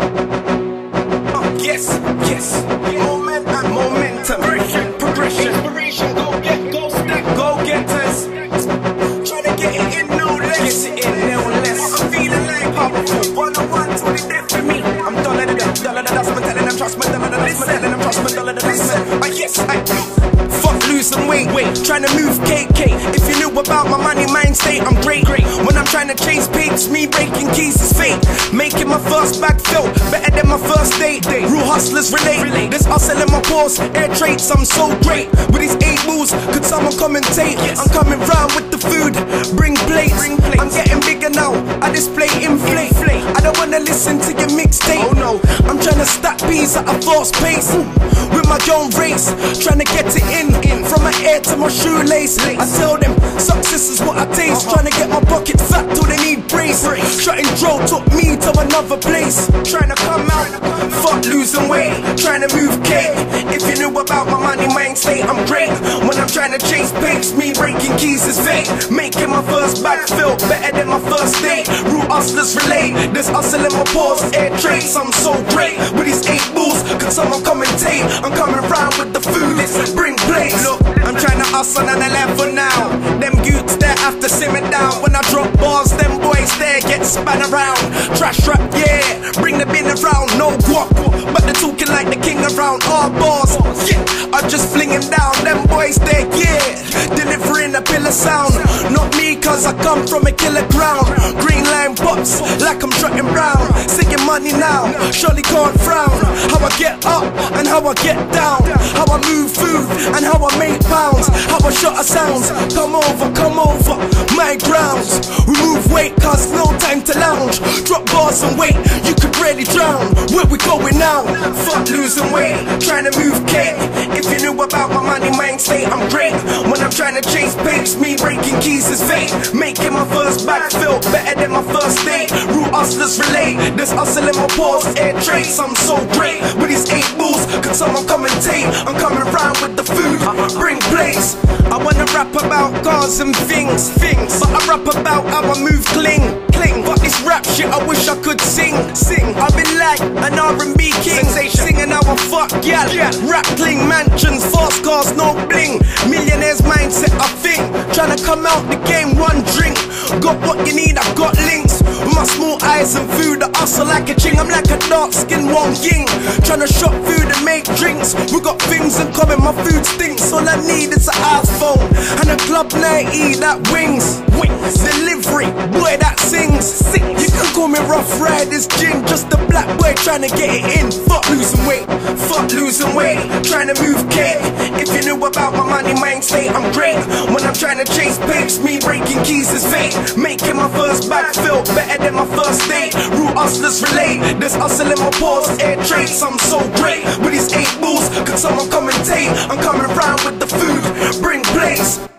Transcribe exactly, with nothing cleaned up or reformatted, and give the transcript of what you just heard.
Yes, yes, moment and momentum, progression, progression, inspiration, go get, go step, go getters, trying to get it in no less, get it in no less, I'm feeling like powerful, one on one to the death for me, I'm dollar to the dollar to dust, I'm telling them trust me, dollar to dust, I'm telling them trust me, dollar to dust, but yes, I fuck losing weight, wait, trying to move K K, if you knew about my money mind state, I'm great, great, when I'm trying to chase papes, me breaking keys is fate, making my first bag felt better than my first date, real hustlers relate, relate. This hustle in my pores, air traits, I'm so great, with these eight moves, could someone commentate, yes. I'm coming round with the food, bring plates, bring plates. I'm getting bigger now, I display inflate, inflate. I don't wanna listen to your mixtape, oh no, I'm trying to stack beats at a fast pace, with my own race, trying to get it in, in. From my hair to my shoelace, I tell them, success is what I taste, uh-huh. Trying to get my pocket fat till they need brace, shutting dro took me to another place, trying to come out, fuck losing weight, trying to move cake, if you knew about my money mind state, I'm great, when I'm trying to chase papes, me breaking keys is fake, making my first bag feel better than my first date, real hustlers relate, this hustle in my pores, air traits, I'm so great, with these eight bulls, could someone commentate, I'm coming round with the food, listen, bring plates, look, I'm trying to hustle on a level now, them youths there have to simmer down, when I drop bars, them boys there get spun around, trash rap, yeah, bring the bin around, no guap, but they're talking like the king around, all bars, yeah, I just fling him down, them boys there, yeah, delivering a pillar sound, not me cause I come from a killer ground, green line pops, like I'm trotting round, singing money now, surely can't frown, how I get up, and how I get down, how I move food, and how I make pounds, how I shut a sounds, come over, come over, my grounds, we move weight cause no time to lounge, drop bars and wait, you could really drown, where we going now, fuck losing weight, trying to move cake, if you knew about my money mind state, I'm great, when I'm trying to chase papes, me breaking keys is fate, making my first bag feel better than my first date, real hustlers relate, this hustle in my pores, air traits, I'm so great, with these eight bulls, could someone commentate, I'm coming round with the food, bring plates, I wanna rap about cars and things, things, but I rap about how I move cling, cling, but this rap shit I wish I could sing, sing, I've been like an R and B king, singing how I fuck gal, rap cling, mansions, fast cars, no bling, millionaires mindset I think, trying to come out the game, one drink, got what you need, I've got links, with my small eyes and food, I hustle like a ching, I'm like a dark skin Wong Ying, trying to shop food and make drinks, we got things in common, my food stinks, all I need is an iPhone, and a club ninety that wings, wings, delivery, boy that sings, sings. You can call me Rough Riders Gin, just a black boy trying to get it in, fuck losing weight, fuck losing weight, trying to move cake, if you knew about my money mind state, I'm great, when I'm trying to chase papes, me breaking keys is fate, making my first bag feel better than my first date, real hustlers relate, this hustle in my pores, air traits, I'm so great, with these eight bulls, could someone commentate, I'm coming round with the food, bring plates.